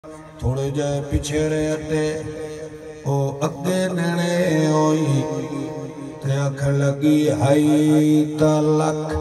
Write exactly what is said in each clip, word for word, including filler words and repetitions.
تھوڑے جائے پچھڑے اٹے او اگے ننے ہوئی تے اکھ لگی ہائی تلک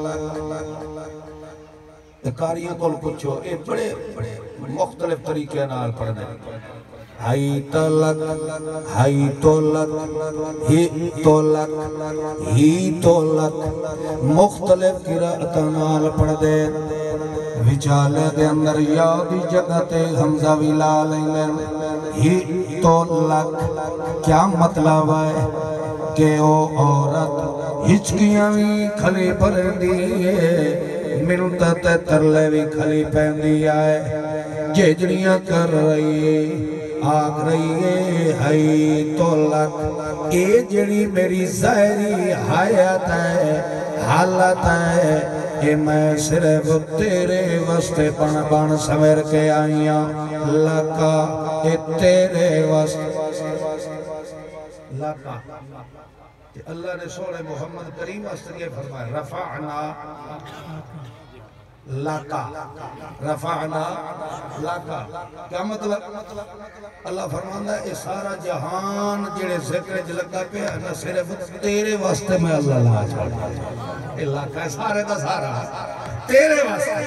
کاریاں کول پچھو اے بڑے مختلف طریقے نال پڑھنے ہائی تلک ہائی تولک ہی تولک ہی تولک مختلف قرآتاں نال پڑھ دے وچالے دے اندر یادی جگہ تے حمزہ ویلا لیں ہی تولک کیا مطلب ہے کہ او عورت ہچکیاں بھی کھلی پر دیئے ملتا تے ترلے بھی کھلی پہن دیا ہے جیجڑیاں کر رہی ہے آگ رہی ہے ہائی تولک اے جڑی میری ظاہری حیات ہے حالت ہے اے میں صرف تیرے واسطے بن بن سمیر کے آئیاں لکا اے تیرے واسطے لکا اللہ نے سوڑے محمد کریم واسطے یہ فرمائے رفعنا لکا رفعنا لکا کیا مطلب اللہ فرماندہ ہے اے سارا جہان جڑے ذکر جلگا پہ نہ صرف تیرے واسطے میں اللہ لا چھوڑا اے لکا سارے دا سارا تیرے واسطے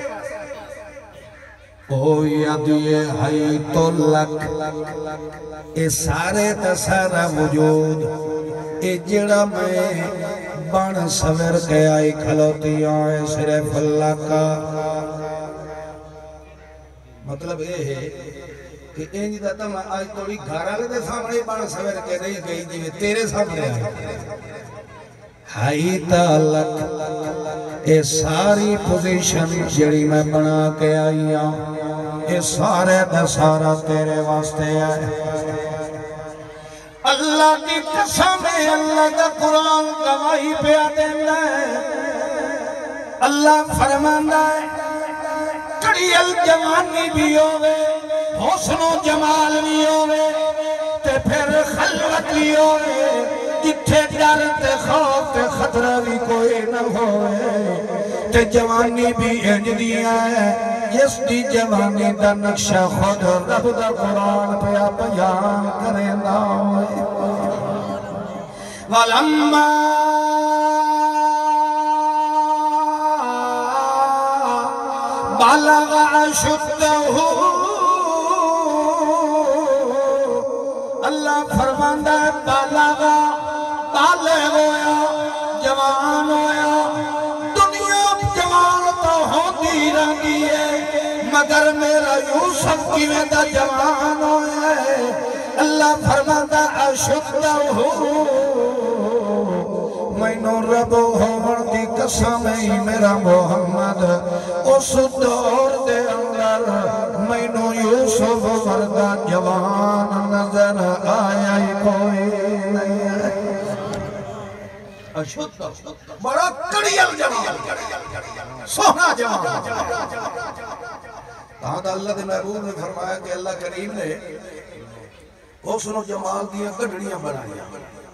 او یادیے ہائی تو لک اے سارے دا سارا وجود اے جڑا میں بان سویر کے آئی کھلوتی آئے صرف اللہ کا مطلب یہ ہے کہ اینجی داتا میں آج توڑی گھارا لے دے سامنے بان سویر کے نہیں گئی دیوے تیرے سامنے آئے ہائی تالک اے ساری پوزیشن جڑی میں بنا کے آئی آؤں اے سارے دا سارا تیرے واسطے آئے اللہ کی قسم ہے اللہ کا قرآن گواہی پہ دینا ہے اللہ فرماندہ ہے کڑی الجوانی بھی ہوئے حسن و جمال بھی ہوئے تے پھر خلوت بھی ہوئے جتھے ڈر تے خوف تے خطرہ بھی کوئی نہ ہوئے تے جوانی بھی انج دیا ہے جس دی جوانی دا نقشہ خود رب دا قرآن پہ بیان کریں دا ہوئے وَلَمَّا بَلَغَ أَشُدَّهُ اللہ فرماندہ ہے بَلَغَ بالغ ہویا جوان ہویا دنیا جوان تو ہوتی رہی ہے مگر میرا یوسف کی میں دا جوان ہویا ہے اللہ فرماتا اشدہ ہو میں نو رب ہوڑ دی قسم ہی میرا محمد اس دور دے اندر میں نو یوسف وردہ جوان نظر آیا ہی کوئی نہیں ہے اشدہ بڑا کڑیل جوان سونا جوان کہاں تھا اللہ دے محبوب نے فرمایا کہ اللہ کریم نے حسن و جمال دیا گھڑیاں بنایا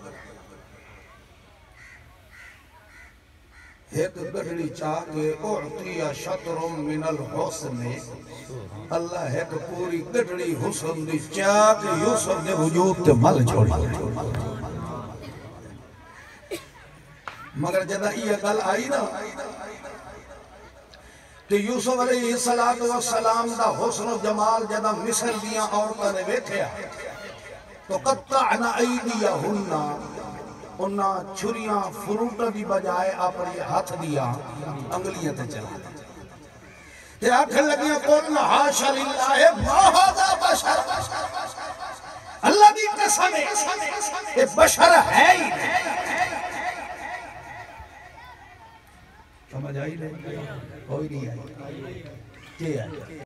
ایک گھڑی چاہ کے اعطی شطر من الحسن اللہ ایک پوری گھڑی حسن دی چاہ کے یوسف نے وجود تے مل چھوڑی مگر جدہ یہ گل آئی نا کہ یوسف علیہ السلام دا حسن و جمال جدہ مصر دیا عورتہ نے بیٹھیا تو قطعنا ایدیہنہ انہاں چھریاں فروٹا دی بجائے اپنی ہاتھ دیا انگلیاں تے چلا تے آنکھیں لگیاں قولنا حاشا للہ ما ھذا بشر اللہ دی قسم ہے یہ بشر ہے ہی سمجھ آئی نہیں کوئی نہیں آئی کیا ہے